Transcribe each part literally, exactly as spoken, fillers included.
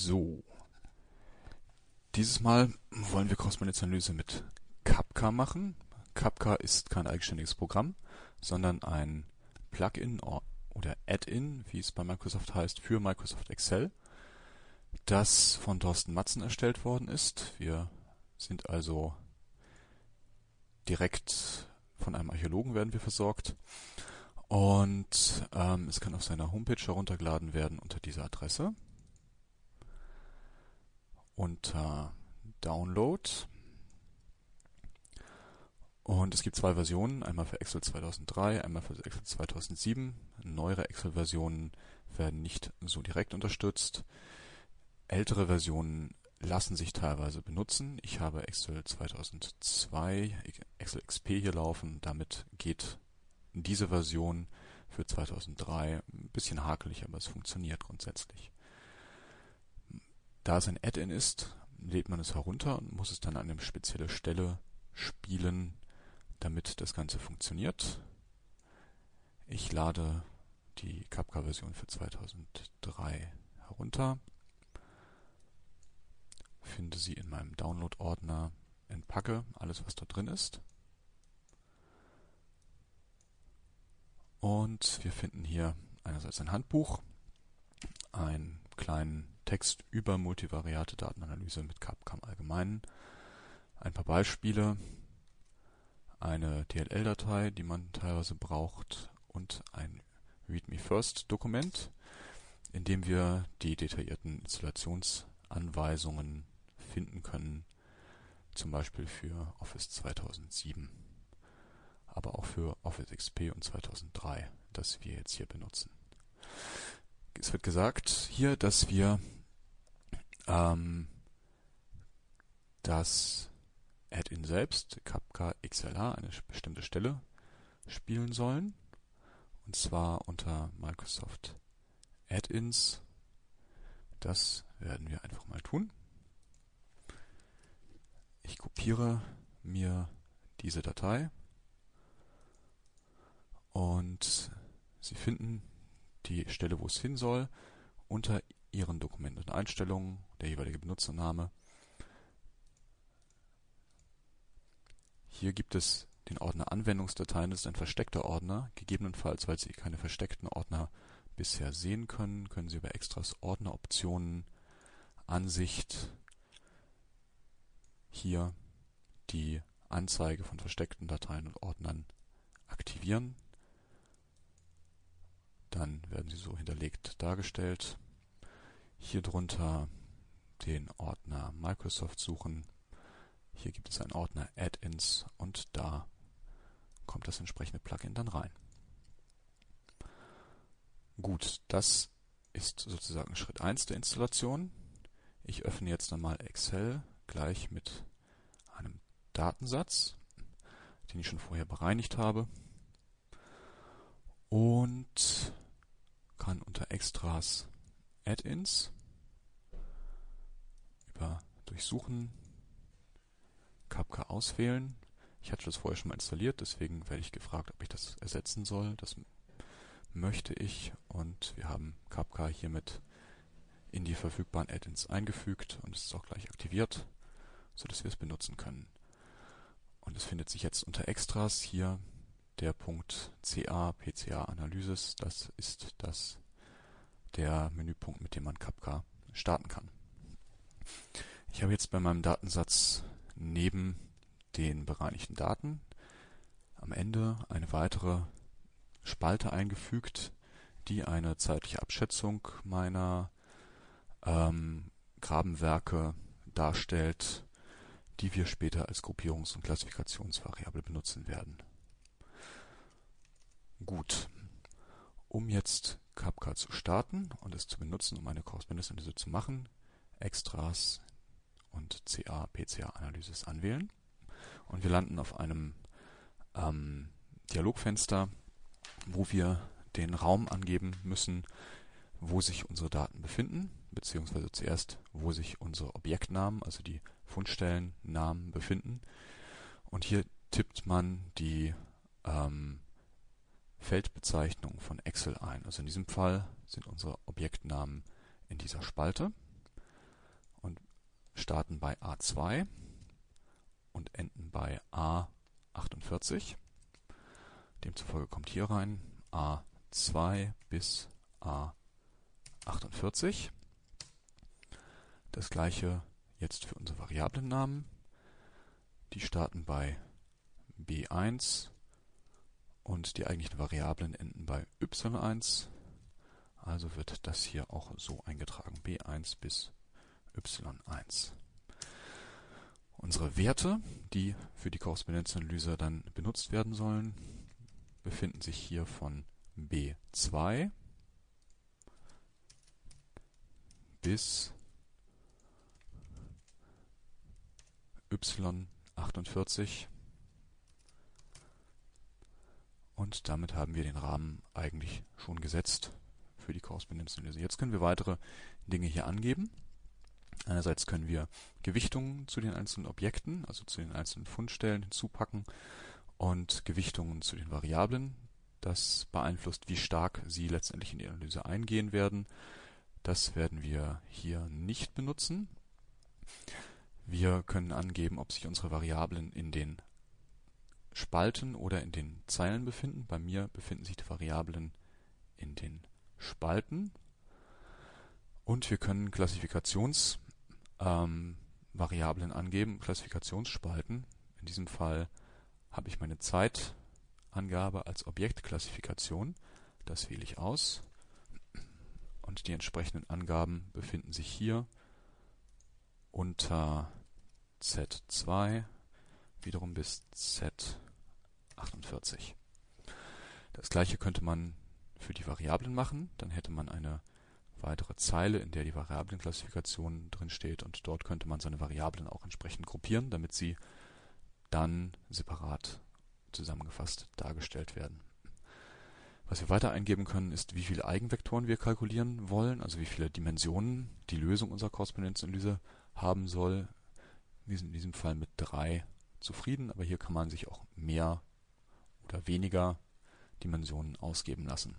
So, dieses Mal wollen wir Korrespondenzanalyse mit Kapka machen. Kapka ist kein eigenständiges Programm, sondern ein Plugin oder Add-in, wie es bei Microsoft heißt, für Microsoft Excel, das von Thorsten Matzen erstellt worden ist. Wir sind also direkt von einem Archäologen werden wir versorgt. Und ähm, es kann auf seiner Homepage heruntergeladen werden unter dieser Adresse. Unter Download. Und es gibt zwei Versionen, einmal für Excel zweitausenddrei, einmal für Excel zweitausendsieben. Neuere Excel-Versionen werden nicht so direkt unterstützt. Ältere Versionen lassen sich teilweise benutzen. Ich habe Excel zweitausendzwei, Excel X P hier laufen. Damit geht diese Version für zweitausenddrei ein bisschen hakelig, aber es funktioniert grundsätzlich. Da es ein Add-in ist, lädt man es herunter und muss es dann an eine spezielle Stelle spielen, damit das Ganze funktioniert. Ich lade die Kapka-Version für zweitausenddrei herunter, finde sie in meinem Download-Ordner, entpacke alles, was da drin ist. Und wir finden hier einerseits ein Handbuch, einen kleinen Text über multivariate Datenanalyse mit Kapka im Allgemeinen, ein paar Beispiele, eine D L L-Datei, die man teilweise braucht, und ein README-First-Dokument, in dem wir die detaillierten Installationsanweisungen finden können, zum Beispiel für Office zweitausendsieben, aber auch für Office X P und zweitausenddrei, das wir jetzt hier benutzen. Es wird gesagt hier, dass wir ähm, das Add-in selbst, Kapka X L A, eine bestimmte Stelle spielen sollen. Und zwar unter Microsoft Add-ins. Das werden wir einfach mal tun. Ich kopiere mir diese Datei und Sie finden die Stelle, wo es hin soll, unter Ihren Dokumenten und Einstellungen, der jeweilige Benutzername. Hier gibt es den Ordner Anwendungsdateien, das ist ein versteckter Ordner. Gegebenenfalls, weil Sie keine versteckten Ordner bisher sehen können, können Sie über Extras Ordneroptionen, Ansicht hier die Anzeige von versteckten Dateien und Ordnern aktivieren. Dann werden sie so hinterlegt dargestellt. Hier drunter den Ordner Microsoft suchen. Hier gibt es einen Ordner Add-ins und da kommt das entsprechende Plugin dann rein. Gut, das ist sozusagen Schritt eins der Installation. Ich öffne jetzt einmal Excel gleich mit einem Datensatz, den ich schon vorher bereinigt habe, und kann unter Extras Add-ins über Durchsuchen Kapka auswählen. Ich hatte das vorher schon mal installiert, deswegen werde ich gefragt, ob ich das ersetzen soll. Das möchte ich und wir haben Kapka hiermit in die verfügbaren Add-ins eingefügt und es ist auch gleich aktiviert, sodass wir es benutzen können. Und es findet sich jetzt unter Extras hier der Punkt C A, P C A Analysis. Das ist das der Menüpunkt, mit dem man Kapka starten kann. Ich habe jetzt bei meinem Datensatz neben den bereinigten Daten am Ende eine weitere Spalte eingefügt, die eine zeitliche Abschätzung meiner ähm, Grabenwerke darstellt, die wir später als Gruppierungs- und Klassifikationsvariable benutzen werden. Gut, um jetzt Kapka zu starten und es zu benutzen, um eine Korrespondenzanalyse zu machen, Extras und C A, P C A Analysis anwählen und wir landen auf einem ähm, Dialogfenster, wo wir den Raum angeben müssen, wo sich unsere Daten befinden, beziehungsweise zuerst, wo sich unsere Objektnamen, also die Fundstellennamen befinden. Und hier tippt man die ähm, Feldbezeichnung von Excel ein. Also in diesem Fall sind unsere Objektnamen in dieser Spalte. starten bei A zwei und enden bei A achtundvierzig. Demzufolge kommt hier rein A zwei bis A achtundvierzig. Das gleiche jetzt für unsere Variablennamen. Die starten bei B eins und die eigentlichen Variablen enden bei Y eins. Also wird das hier auch so eingetragen, B eins bis Y eins. Unsere Werte, die für die Korrespondenzanalyse dann benutzt werden sollen, befinden sich hier von B zwei bis Y achtundvierzig. Und damit haben wir den Rahmen eigentlich schon gesetzt für die Korrespondenzanalyse. Jetzt können wir weitere Dinge hier angeben. Einerseits können wir Gewichtungen zu den einzelnen Objekten, also zu den einzelnen Fundstellen hinzupacken und Gewichtungen zu den Variablen. Das beeinflusst, wie stark sie letztendlich in die Analyse eingehen werden. Das werden wir hier nicht benutzen. Wir können angeben, ob sich unsere Variablen in den Spalten oder in den Zeilen befinden. Bei mir befinden sich die Variablen in den Spalten. Und wir können Klassifikationsvariablen ähm, angeben, Klassifikationsspalten. In diesem Fall habe ich meine Zeitangabe als Objektklassifikation. Das wähle ich aus. Und die entsprechenden Angaben befinden sich hier unter Z zwei, wiederum bis Z achtundvierzig. Das gleiche könnte man für die Variablen machen. Dann hätte man eine weitere Zeile, in der die Variablenklassifikation drin steht, und dort könnte man seine Variablen auch entsprechend gruppieren, damit sie dann separat zusammengefasst dargestellt werden. Was wir weiter eingeben können, ist, wie viele Eigenvektoren wir kalkulieren wollen, also wie viele Dimensionen die Lösung unserer Korrespondenzanalyse haben soll. Wir sind in diesem Fall mit drei zufrieden, aber hier kann man sich auch mehr oder weniger Dimensionen ausgeben lassen.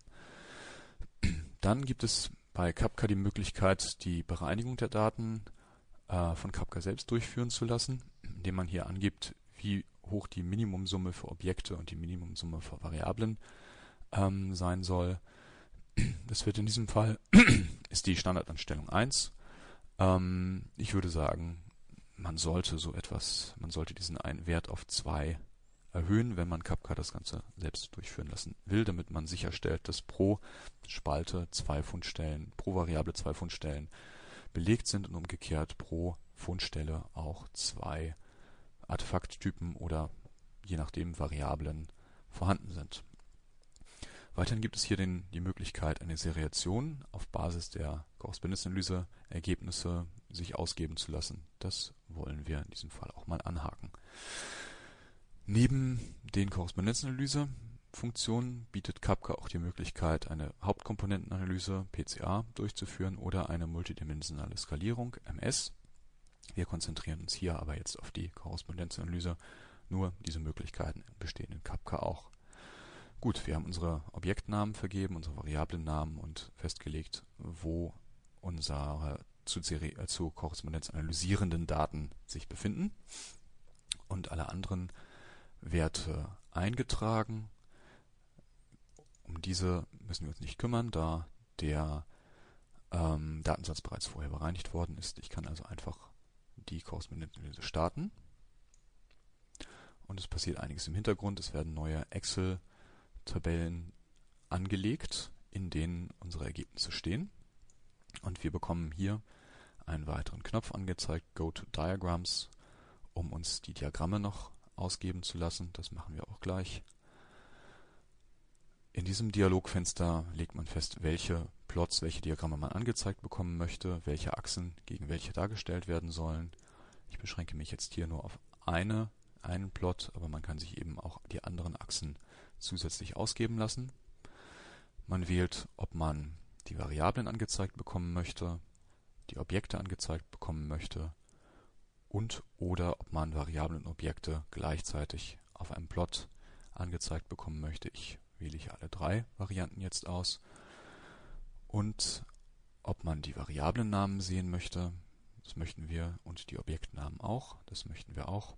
Dann gibt es bei Kapka die Möglichkeit, die Bereinigung der Daten äh, von Kapka selbst durchführen zu lassen, indem man hier angibt, wie hoch die Minimumsumme für Objekte und die Minimumsumme für Variablen ähm, sein soll. Das wird in diesem Fall, ist die Standardanstellung eins. Ähm, ich würde sagen, man sollte so etwas, man sollte diesen einen Wert auf zwei erhöhen, wenn man Kapka das Ganze selbst durchführen lassen will, damit man sicherstellt, dass pro Spalte zwei Fundstellen, pro Variable zwei Fundstellen belegt sind und umgekehrt pro Fundstelle auch zwei Artefakttypen oder je nachdem Variablen vorhanden sind. Weiterhin gibt es hier den, die Möglichkeit, eine Seriation auf Basis der Korrespondenzanalyse-Ergebnisse sich ausgeben zu lassen. Das wollen wir in diesem Fall auch mal anhaken. Neben den Korrespondenzanalyse-Funktionen bietet Kapka auch die Möglichkeit, eine Hauptkomponentenanalyse P C A durchzuführen oder eine multidimensionale Skalierung M S. Wir konzentrieren uns hier aber jetzt auf die Korrespondenzanalyse. Nur diese Möglichkeiten bestehen in Kapka auch. Gut, wir haben unsere Objektnamen vergeben, unsere Variablennamen und festgelegt, wo unsere zu, äh, zu Korrespondenz analysierenden Daten sich befinden und alle anderen Werte eingetragen. Um diese müssen wir uns nicht kümmern, da der ähm, Datensatz bereits vorher bereinigt worden ist. Ich kann also einfach die Korrespondenzanalyse starten. Und es passiert einiges im Hintergrund. Es werden neue Excel-Tabellen angelegt, in denen unsere Ergebnisse stehen. Und wir bekommen hier einen weiteren Knopf angezeigt, Go to Diagrams, um uns die Diagramme noch ausgeben zu lassen. Das machen wir auch gleich. In diesem Dialogfenster legt man fest, welche Plots, welche Diagramme man angezeigt bekommen möchte, welche Achsen gegen welche dargestellt werden sollen. Ich beschränke mich jetzt hier nur auf eine, einen Plot, aber man kann sich eben auch die anderen Achsen zusätzlich ausgeben lassen. Man wählt, ob man die Variablen angezeigt bekommen möchte, die Objekte angezeigt bekommen möchte und oder ob man Variablen und Objekte gleichzeitig auf einem Plot angezeigt bekommen möchte. Ich wähle hier alle drei Varianten jetzt aus. Und ob man die Variablennamen sehen möchte, Das möchten wir und die Objektnamen auch. Das möchten wir auch.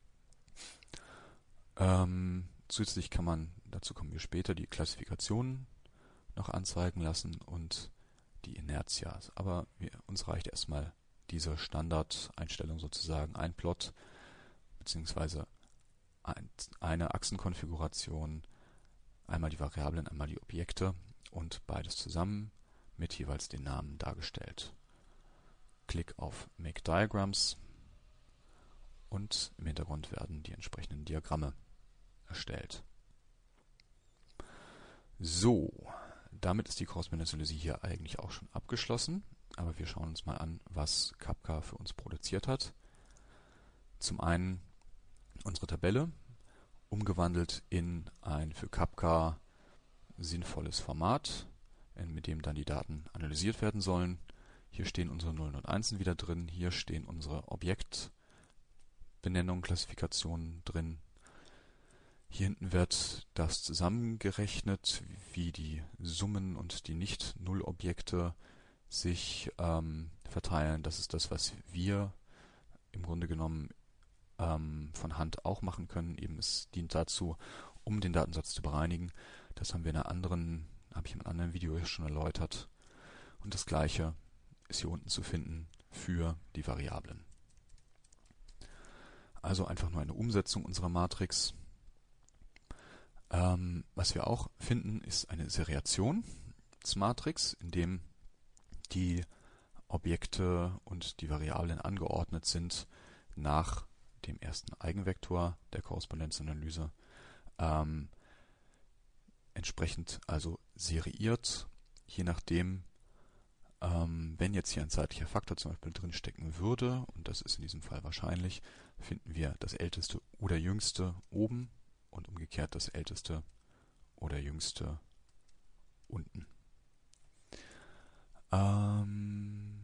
Ähm, zusätzlich kann man, dazu kommen wir später, die Klassifikationen noch anzeigen lassen und die Inertia. Aber wir, uns reicht erstmal diese Standardeinstellung sozusagen, ein Plot beziehungsweise ein, eine Achsenkonfiguration, einmal die Variablen, einmal die Objekte und beides zusammen mit jeweils den Namen dargestellt. Klick auf Make Diagrams und im Hintergrund werden die entsprechenden Diagramme erstellt. So, damit ist die Korrespondenzanalyse hier eigentlich auch schon abgeschlossen, aber wir schauen uns mal an, was Kapka für uns produziert hat. Zum einen unsere Tabelle, umgewandelt in ein für Kapka sinnvolles Format, mit dem dann die Daten analysiert werden sollen. Hier stehen unsere Nullen und Einsen wieder drin, hier stehen unsere Objektbenennungen, Klassifikationen drin. Hier hinten wird das zusammengerechnet, wie die Summen und die Nicht-Null-Objekte sich ähm, verteilen. Das ist das, was wir im Grunde genommen ähm, von Hand auch machen können. Eben es dient dazu, um den Datensatz zu bereinigen. Das haben wir in einer anderen, habe ich in einem anderen Video schon erläutert. Und das Gleiche ist hier unten zu finden für die Variablen. Also einfach nur eine Umsetzung unserer Matrix. Ähm, was wir auch finden, ist eine Seriation des Matrix, in dem die Objekte und die Variablen angeordnet sind nach dem ersten Eigenvektor der Korrespondenzanalyse. Ähm, entsprechend also seriiert, je nachdem, ähm, wenn jetzt hier ein zeitlicher Faktor zum Beispiel drinstecken würde, und das ist in diesem Fall wahrscheinlich, finden wir das älteste oder jüngste oben und umgekehrt das älteste oder jüngste unten. Ähm,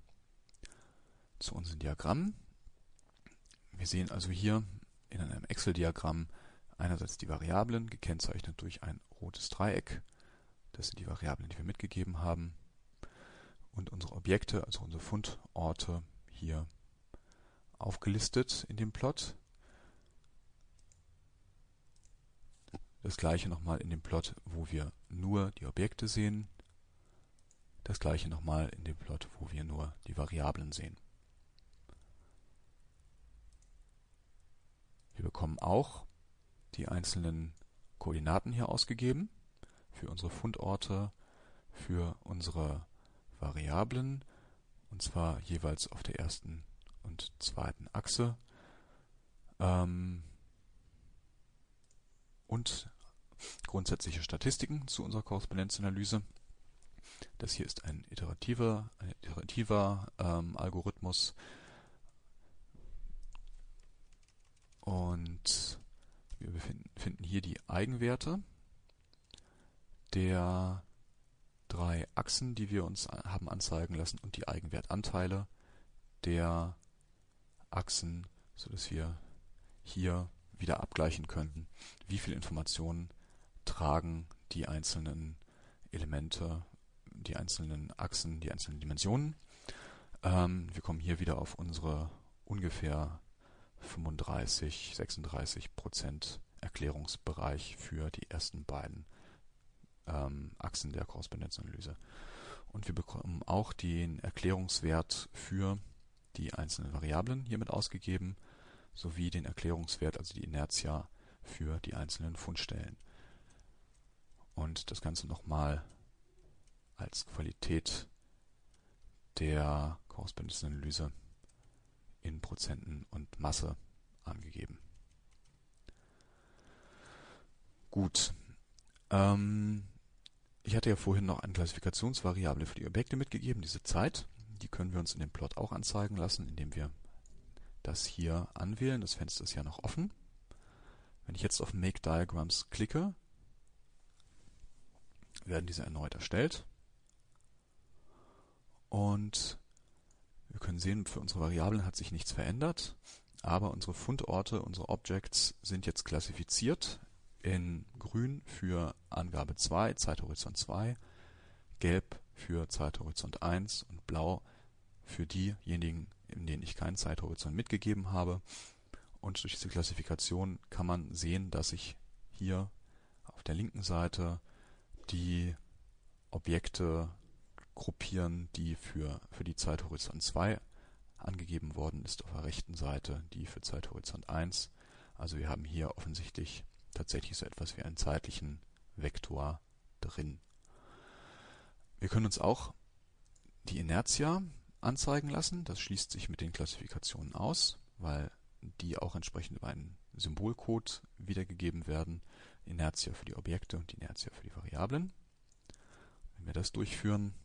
zu unseren Diagrammen. Wir sehen also hier in einem Excel-Diagramm einerseits die Variablen, gekennzeichnet durch ein rotes Dreieck. Das sind die Variablen, die wir mitgegeben haben. Und unsere Objekte, also unsere Fundorte, hier aufgelistet in dem Plot. Das gleiche nochmal in dem Plot, wo wir nur die Objekte sehen. Das gleiche nochmal in dem Plot, wo wir nur die Variablen sehen. Wir bekommen auch die einzelnen Koordinaten hier ausgegeben für unsere Fundorte, für unsere Variablen, und zwar jeweils auf der ersten und zweiten Achse. Ähm, und grundsätzliche Statistiken zu unserer Korrespondenzanalyse. Das hier ist ein iterativer, ein iterativer ähm, Algorithmus. Und wir befinden, finden hier die Eigenwerte der drei Achsen, die wir uns haben anzeigen lassen, und die Eigenwertanteile der Achsen, sodass wir hier wieder abgleichen könnten, wie viele Informationen tragen die einzelnen Elemente, die einzelnen Achsen, die einzelnen Dimensionen. Ähm, wir kommen hier wieder auf unsere ungefähr fünfunddreißig, sechsunddreißig Prozent Erklärungsbereich für die ersten beiden ähm, Achsen der Korrespondenzanalyse. Und wir bekommen auch den Erklärungswert für die einzelnen Variablen hiermit ausgegeben, sowie den Erklärungswert, also die Inertia, für die einzelnen Fundstellen. Und das Ganze nochmal als Qualität der Korrespondenzanalyse in Prozenten und Masse angegeben. Gut. Ähm, ich hatte ja vorhin noch eine Klassifikationsvariable für die Objekte mitgegeben, diese Zeit. Die können wir uns in dem Plot auch anzeigen lassen, indem wir das hier anwählen. Das Fenster ist ja noch offen. Wenn ich jetzt auf Make Diagrams klicke, werden diese erneut erstellt. Und wir können sehen, für unsere Variablen hat sich nichts verändert, aber unsere Fundorte, unsere Objects sind jetzt klassifiziert in grün für Angabe zwei, Zeithorizont zwei, gelb für Zeithorizont eins und blau für diejenigen in denen ich keinen Zeithorizont mitgegeben habe. Und durch diese Klassifikation kann man sehen, dass ich hier auf der linken Seite die Objekte gruppieren, die für, für die Zeithorizont zwei angegeben worden ist, auf der rechten Seite die für Zeithorizont eins. Also wir haben hier offensichtlich tatsächlich so etwas wie einen zeitlichen Vektor drin. Wir können uns auch die Inertia anzeigen lassen. Das schließt sich mit den Klassifikationen aus, weil die auch entsprechend über einen Symbolcode wiedergegeben werden. Inertia für die Objekte und die Inertia für die Variablen. Wenn wir das durchführen,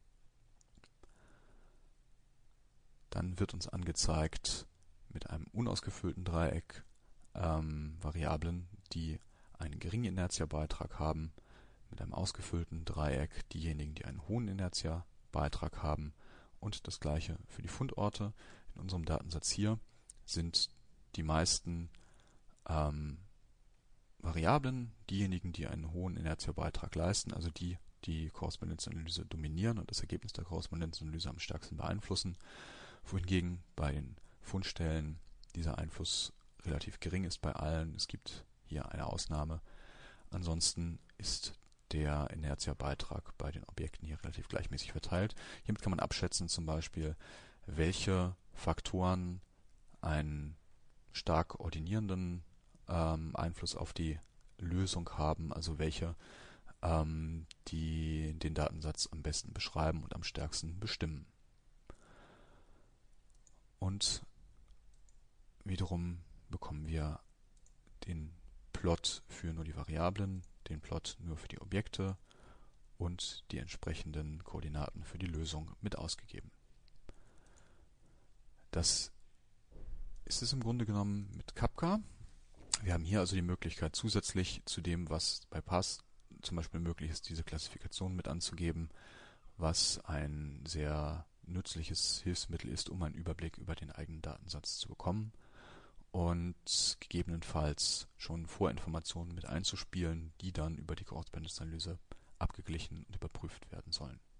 dann wird uns angezeigt mit einem unausgefüllten Dreieck ähm, Variablen, die einen geringen Inertiabeitrag haben, mit einem ausgefüllten Dreieck diejenigen, die einen hohen Inertiabeitrag haben, und das gleiche für die Fundorte. In unserem Datensatz hier sind die meisten ähm, Variablen diejenigen, die einen hohen Inertiabeitrag leisten, also die die Korrespondenzanalyse dominieren und das Ergebnis der Korrespondenzanalyse am stärksten beeinflussen, wohingegen bei den Fundstellen dieser Einfluss relativ gering ist bei allen. Es gibt hier eine Ausnahme. Ansonsten ist der Inertiabeitrag bei den Objekten hier relativ gleichmäßig verteilt. Hiermit kann man abschätzen zum Beispiel, welche Faktoren einen stark ordinierenden ähm, Einfluss auf die Lösung haben, also welche ähm, die den Datensatz am besten beschreiben und am stärksten bestimmen. Und wiederum bekommen wir den Plot für nur die Variablen, den Plot nur für die Objekte und die entsprechenden Koordinaten für die Lösung mit ausgegeben. Das ist es im Grunde genommen mit Kapka. Wir haben hier also die Möglichkeit, zusätzlich zu dem, was bei Parse zum Beispiel möglich ist, diese Klassifikation mit anzugeben, was ein sehr nützliches Hilfsmittel ist, um einen Überblick über den eigenen Datensatz zu bekommen und gegebenenfalls schon Vorinformationen mit einzuspielen, die dann über die Korrespondenzanalyse abgeglichen und überprüft werden sollen.